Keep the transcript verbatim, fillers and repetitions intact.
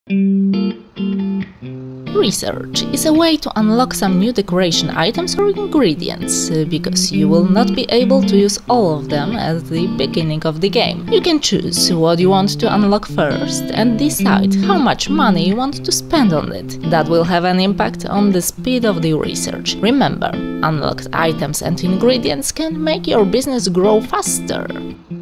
Research is a way to unlock some new decoration items or ingredients, because you will not be able to use all of them at the beginning of the game. You can choose what you want to unlock first and decide how much money you want to spend on it. That will have an impact on the speed of the research. Remember, unlocked items and ingredients can make your business grow faster.